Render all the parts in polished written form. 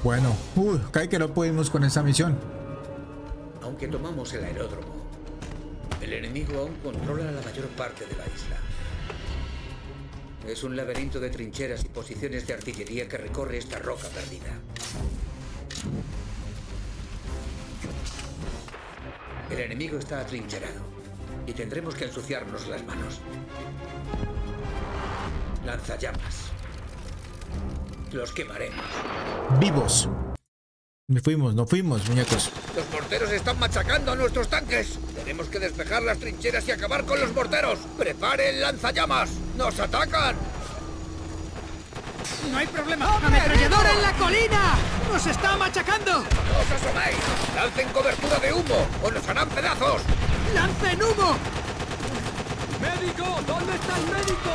Bueno, cae que no pudimos con esa misión. Aunque tomamos el aeródromo, el enemigo aún controla la mayor parte de la isla. Es un laberinto de trincheras y posiciones de artillería que recorre esta roca perdida. El enemigo está atrincherado y tendremos que ensuciarnos las manos. Lanzallamas. Los quemaremos. Vivos. Nos fuimos, muñecos. Los morteros están machacando a nuestros tanques. Tenemos que despejar las trincheras y acabar con los morteros. ¡Preparen lanzallamas! ¡Nos atacan! ¡No hay problema! ¡Ametralladora en la colina! ¡Nos está machacando! ¡No os asoméis! ¡Lancen cobertura de humo o nos harán pedazos! ¡Lancen humo! ¡Médico! ¿Dónde está el médico?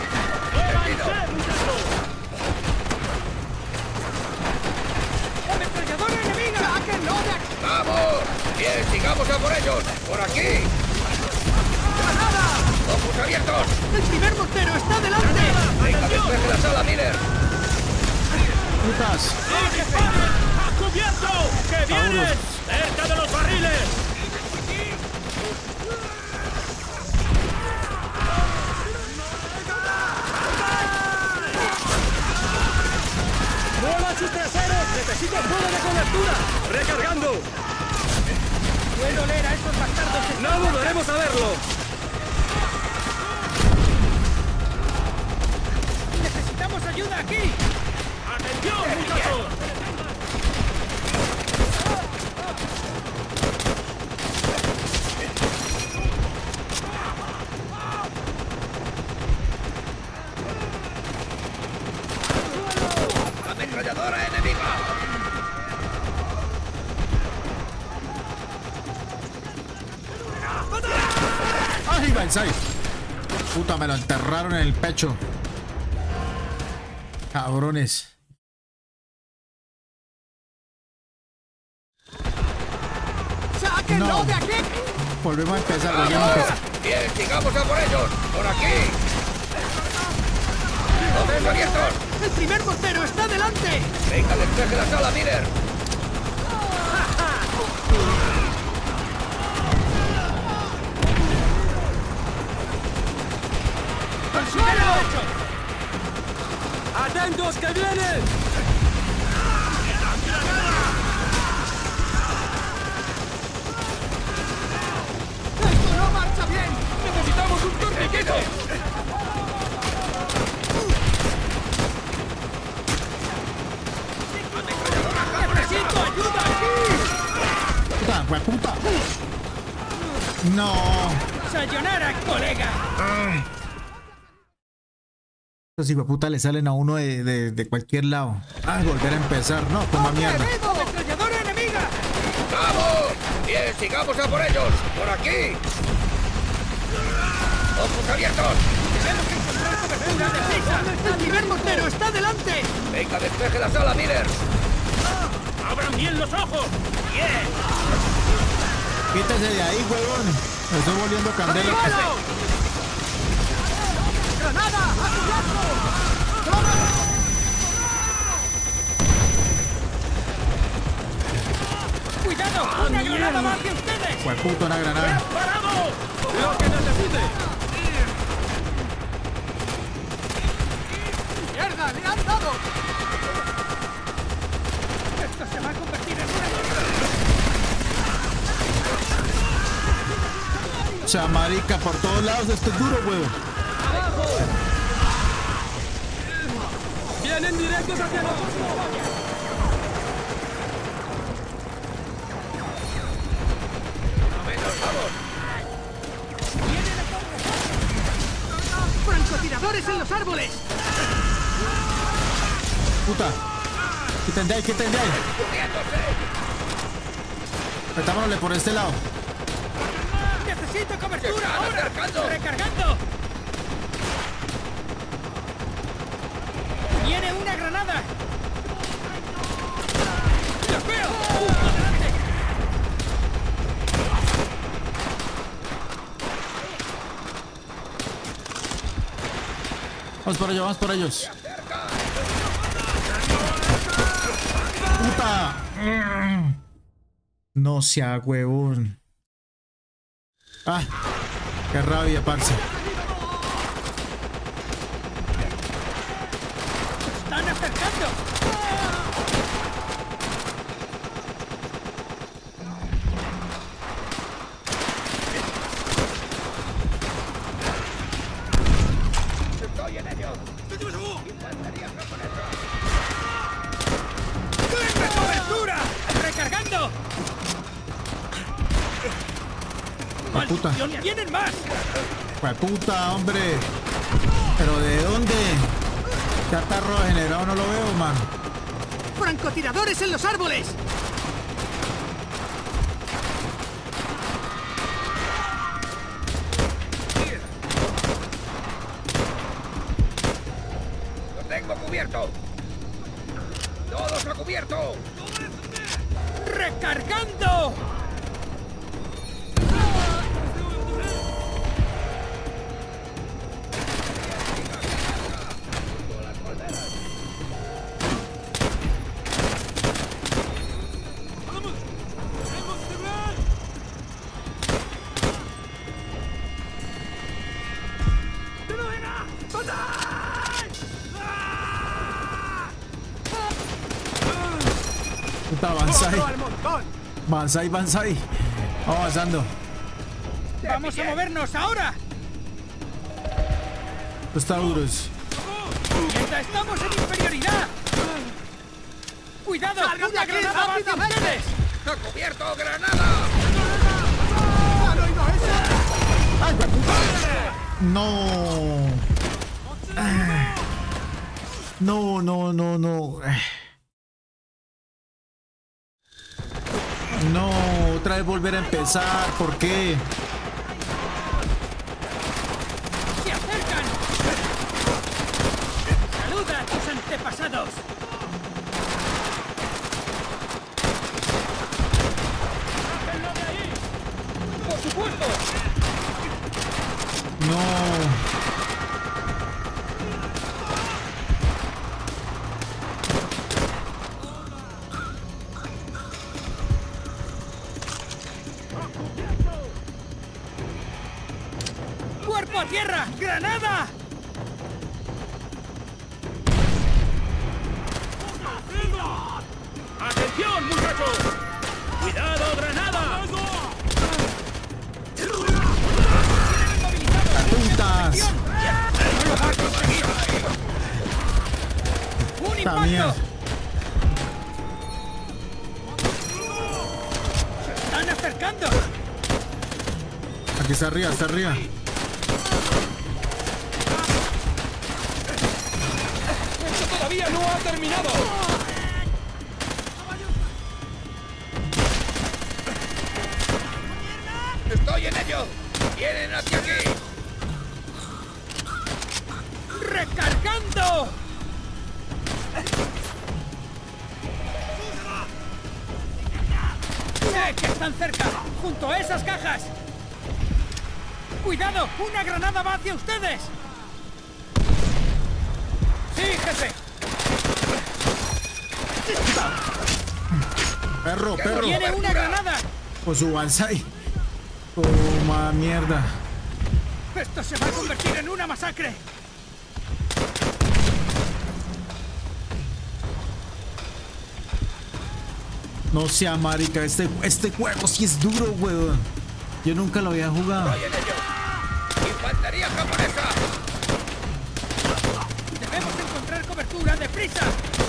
¡Ametralladora enemiga! ¡Sáquenlo de aquí! ¡Vamos! ¡Bien, sigamos a por ellos! ¡Por aquí! ¡Granada! ¡Ojos abiertos! ¡El primer mortero está delante! ¡Venga, despeje la sala, Miller! Putas. ¡A cubierto! ¡Que vienen! ¡Cerca de los barriles! ¡Muevan sus traseros! ¡Necesito fuego de cobertura! ¡Recargando! ¡Puedo leer a estos bastardos! ¡No volveremos a verlo! ¡Necesitamos ayuda aquí! ¡Atención, muchachos! ¡Ametralladora enemiga! ¡Ay, Balsai! Puta, me lo enterraron en el pecho. Cabrones. ¡Sáquenlo No. de aquí! Volvemos a empezar, volvemos a empezar. ¡Bien, sigamos a por ellos! ¡Por aquí! ¡Ojos abiertos! ¡El primer mortero está delante! ¡Venga, despeje la sala, Miller! ¡Al suelo! ¡Atentos, que vienen! ¡Esto no marcha bien! ¡Necesitamos un torniquete! ¡Necesito ayuda aquí! Puta, hueputa. No. ¡Sayonara, colega! Estos hijueputa le salen a uno de cualquier lado. Ah, volver a empezar. No, toma mierda. ¡Ametralladora enemiga! ¡Vamos! ¡Bien, sigamos a por ellos! ¡Por aquí! ¡Ojos abiertos! ¡Tenemos que encontrar cobertura deprisa! ¡El primer mortero está delante! ¡Venga, despeje la sala, Miller! ¡Abran bien los ojos! ¡Bien! Quítese de ahí, huevón. Me estoy volviendo candela. ¡Granada! ¡A cubierto! ¡Cuidado! ¡Una granada más que ustedes! Hueputa, una granada. ¡Paramos! ¡Lo que necesite! ¡Mierda! ¡Le han dado! Esto se va a convertir en una... O sea, marica, por todos lados esto es duro, huevo. ¡Abajo! ¡Vienen directos hacia nosotros! ¡Francotiradores en los árboles! Puta. Quiten de ahí, quiten de ahí. Metámonosle por este lado. ¡Necesito cobertura! ¡Se están ¡Ahora! acercando! ¡Recargando! ¡Viene una granada! ¡Los veo! ¡Adelante! Vamos por ellos, vamos por ellos. No sea huevón. Ah, qué rabia, parce. ¡Están acercando! ¡Estoy en ello! ¡Tenme cobertura! ¡Recargando! La puta. ¡Maldición! ¡Vienen más! La puta, hombre. ¿Pero de dónde? Ya está regenerado, no lo veo, man. ¡Francotiradores en los árboles! ¡Lo tengo cubierto! ¡Todos a cubierto! ¡Recargando! Puta, Banzai. Banzai. Avanzando. ¡Vamos a movernos ahora! Esto está duro. ¡Mientras estamos en inferioridad! ¡Cuidado! ¡Una granada va hacia ustedes! ¡A cubierto, granada! ¡Ay, puta! No. No. No, otra vez volver a empezar. ¿Por qué? ¡Se acercan! ¡Saluda a tus antepasados! ¡Sáquenlo de ahí! ¡Por supuesto! No. ¡Cuerpo a tierra! ¡Granada! ¡Atención, muchachos! ¡Cuidado, granada! Puntas. ¡Un Esta mierda. impacto! ¡Se están acercando! Aquí está arriba, está arriba. ¡Esto todavía no ha terminado! ¡Estoy en ello! ¡Vienen hacia aquí! ¡Recargando! ¡Sé que están cerca! ¡Junto a esas cajas! ¡Cuidado! ¡Una granada va hacia ustedes! ¡Sí, jefe! Perro. ¡Tiene una granada! Con su Banzai. Toma mierda. ¡Esto se va a convertir en una masacre! No sea marica, este juego sí es duro, weón. Yo nunca lo había jugado. ¡Estoy en ello! ¡Infantería japonesa! ¡Debemos encontrar cobertura! ¡Deprisa!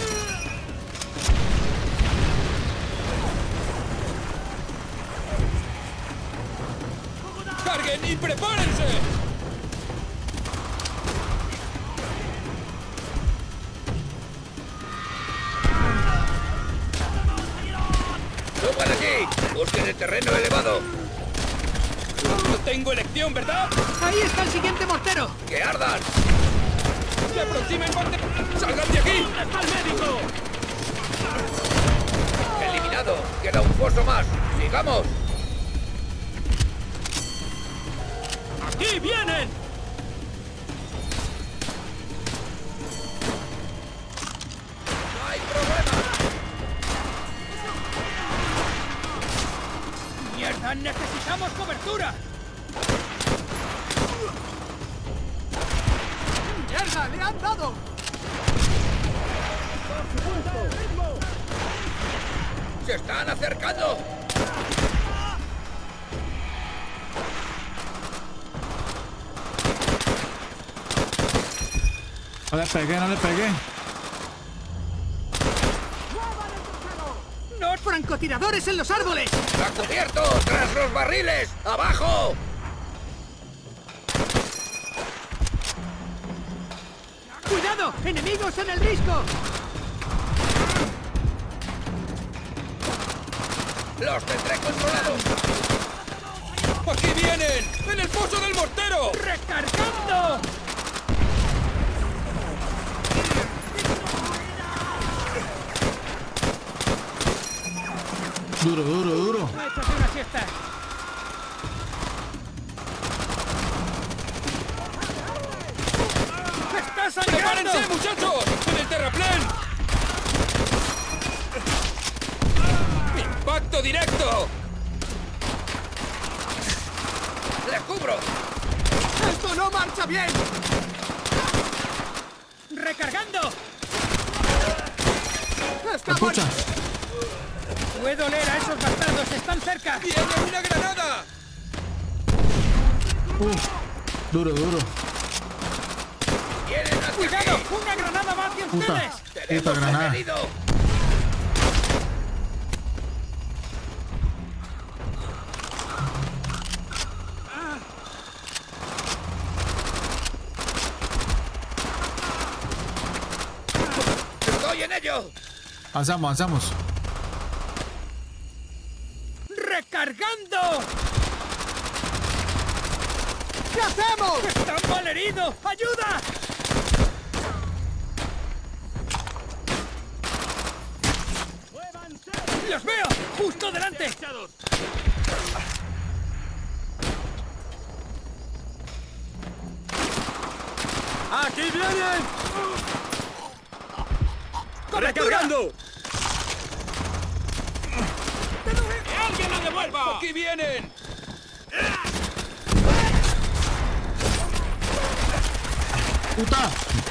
¡Carguen y prepárense! ¡Suban allí! ¡Busquen el terreno elevado! No tengo elección, ¿verdad? ¡Ahí está el siguiente mortero! ¡Que ardan! ¡Se aproxima el bote! ¡Salgan de aquí! ¿Dónde está el médico? ¡Eliminado! ¡Queda un foso más! ¡Sigamos! ¡Aquí vienen! ¡No hay problema! ¡Acercan! ¡Necesitamos cobertura! ¡Mierda! ¡Le han dado! ¡Se están acercando! No le pegué, no le pegué. ¡No! ¡Francotiradores en los árboles! ¡A cubierto! ¡Tras los barriles! ¡Abajo! ¡Cuidado! ¡Enemigos en el risco! ¡Los tendré controlados! ¡Aquí vienen! ¡En el foso del mortero! ¡Recargando! Duro, duro, duro. ¡Échate una siesta! ¡Está sangrando! ¡Prepárense, muchachos! ¡En el terraplén! ¡Impacto directo! ¡Le cubro! ¡Esto no marcha bien! ¡Recargando! ¡Está Escucha. ¡Puedo leer a esos bastardos! ¡Están cerca! ¡Viene una granada! Duro, duro. ¡Vienen hacia ¡Cuidado! aquí! ¡Una granada va hacia Puta. ustedes! Puta granada. un herido! ¡Estoy en ello! Avanzamos, avanzamos. ¡Recargando! ¿Qué hacemos? ¡Están mal heridos! ¡Ayuda! ¡Los veo! ¡Justo delante! ¡Aquí vienen! ¡Recargando! ¡Que alguien la devuelva! ¡Aquí vienen! ¡Puta!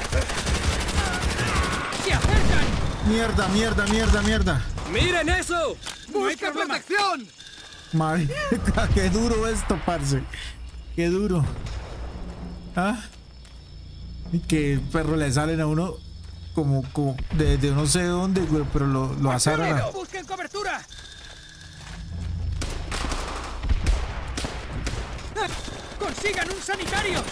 ¡Se acercan! Mierda, mierda, mierda, mierda. ¡Miren eso! ¡Busca protección! Marica, qué duro esto, parce. Qué duro. ¿Ah? Y que perro le salen a uno como de no sé dónde, güey, pero lo azaran. ¡Busquen cobertura! ¡Consigan un sanitario!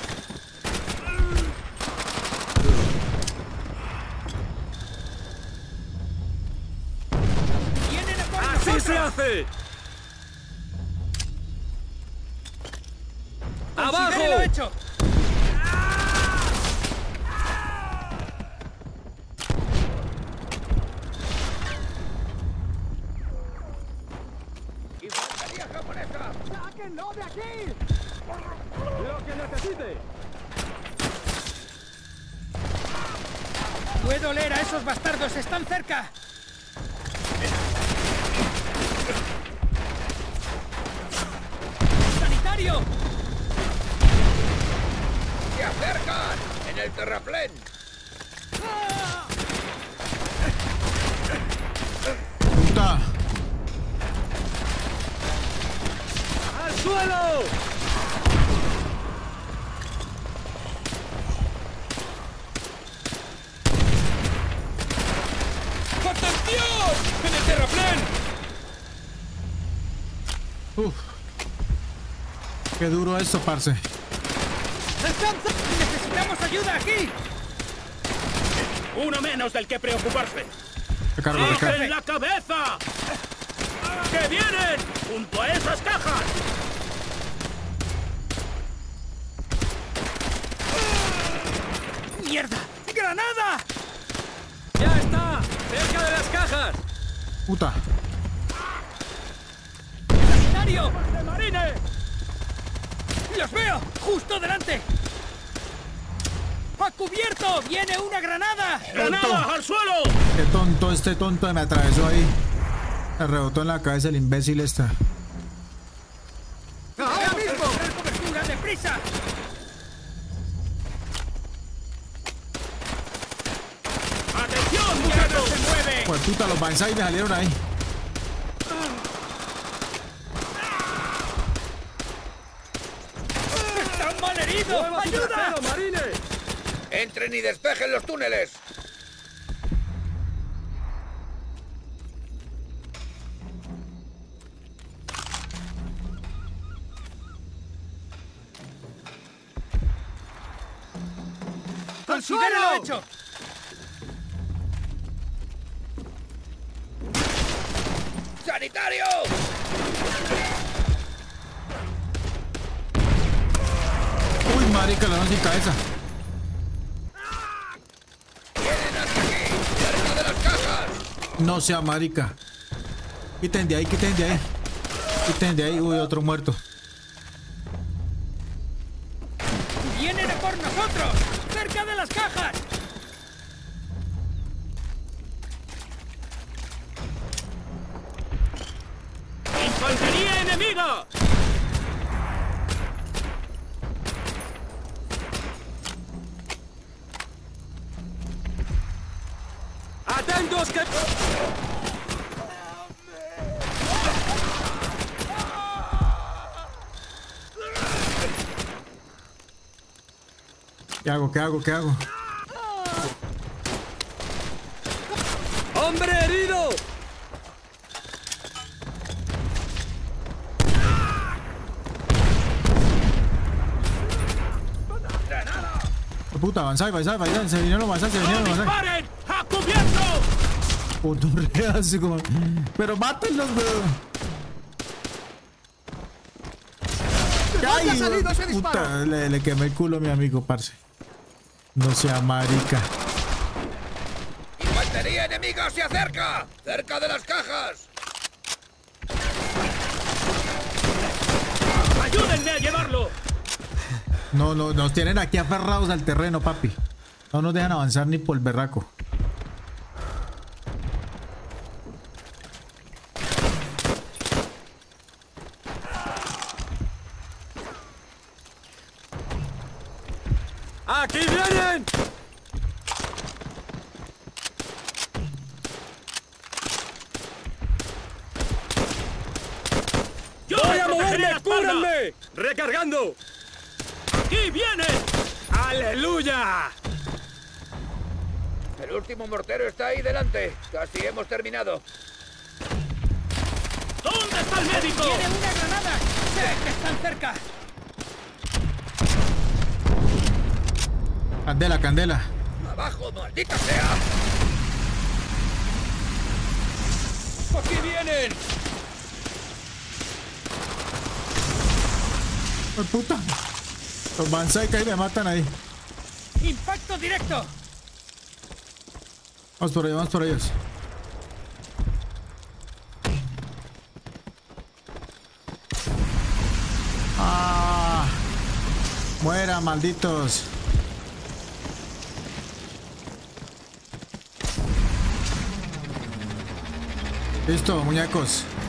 ¡Vienen a por ¡Así nosotros! se hace! ¡Considérelo ¡Abajo! hecho! ¡Infantería japonesa! ¡Sáquenlo de aquí! ¡Lo que necesite! ¡Puedo leer a esos bastardos! ¡Están cerca! ¡Sanitario! ¡Se acercan! ¡En el terraplén! Puta. ¡Al suelo! ¡Atención! ¡En el terraplén! Uf. Qué duro esto, parce. ¡Necesitamos ayuda aquí! Uno menos del que preocuparse. Recargo, recargo. ¡En la cabeza! ¡Que vienen! ¡Junto a esas cajas! ¡Mierda! ¡Granada! ¡Ya está! ¡Cerca de las cajas! Puta. ¡Sanitario! ¡De marines! ¡Los veo! ¡Justo delante! ¡A cubierto! ¡Viene una granada! ¡Granadas al suelo! Qué tonto, este tonto me atravesó ahí. Me rebotó en la cabeza el imbécil esta. deprisa! ¡Atención, ¡Ya no muchachos! se mueve! Pues puta, los Banzai me salieron ahí. ¡Están mal heridos! ¡Ayuda! marines! ¡Entren y despejen los túneles! ¡Considéralo hecho! ¡Sanitario! Uy, marica, la sin cabeza. ¡Vienen hasta aquí! ¡Cerca de las cajas! No sea marica. Quiten de ahí, quiten de ahí. Quiten de ahí. Uy, otro muerto. ¡Vienen a por nosotros! ¡Cerca de las cajas! ¡Infantería enemiga! ¡Atentos que... ¿Qué hago? ¿Qué hago? ¿Qué hago? ¡Hombre herido! Puta, avanzai, se vinieron los Banzai, se vinieron los Banzai. ¡Disparen! ¡A cubierto! Puto, así como... Pero mátenlos, weón. ¿Dónde ha salido ese disparo? Puta, le quemé el culo a mi amigo, parce. No sea marica. ¡Infantería enemiga se acerca! ¡Cerca de las cajas! ¡Ayúdenme a llevarlo! No, nos tienen aquí aferrados al terreno, papi. No nos dejan avanzar ni por el berraco. ¡Aquí vienen! ¡Yo voy a moverme! ¡Cúbranme! ¡Recargando! ¡Aquí vienen! ¡Aleluya! El último mortero está ahí delante. Casi hemos terminado. ¿Dónde está el médico? ¡Tiene una granada! ¡Sé que están cerca! Candela, candela. ¡Abajo, maldita sea! ¡Aquí vienen! ¡Oh, puta! Los Banzai que ahí me matan ahí. ¡Impacto directo! Vamos por ellos. ¡Ah! ¡Muera, malditos! Listo, muñecos.